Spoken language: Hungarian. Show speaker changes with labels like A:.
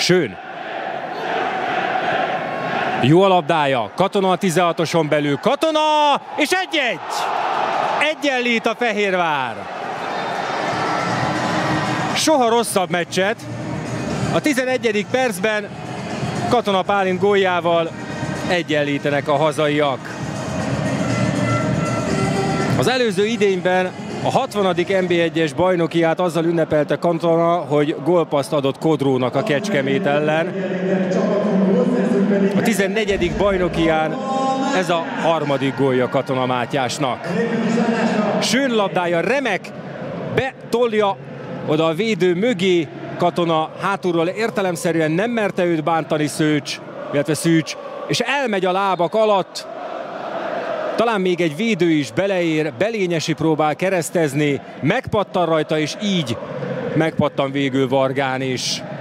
A: Schön. Jó a labdája, Katona a 16-oson belül, Katona, és 1-1! Egyenlít a Fehérvár. Soha rosszabb meccset. A 11. percben Katona Pálint góljával egyenlítenek a hazaiak. Az előző idényben a 60. NB1-es bajnokiát azzal ünnepelte Katona, hogy gólpasszt adott Kodrónak a Kecskemét ellen. A 14. bajnokián ez a 3. gólja Katona Mátyásnak. Schön labdája, remek, betolja oda a védő mögé, Katona hátulról értelemszerűen nem merte őt bántani Szűcs, és elmegy a lábak alatt. Talán még egy védő is beleér, Belényesi próbál keresztezni, megpattan rajta, és így megpattan végül Vargán is.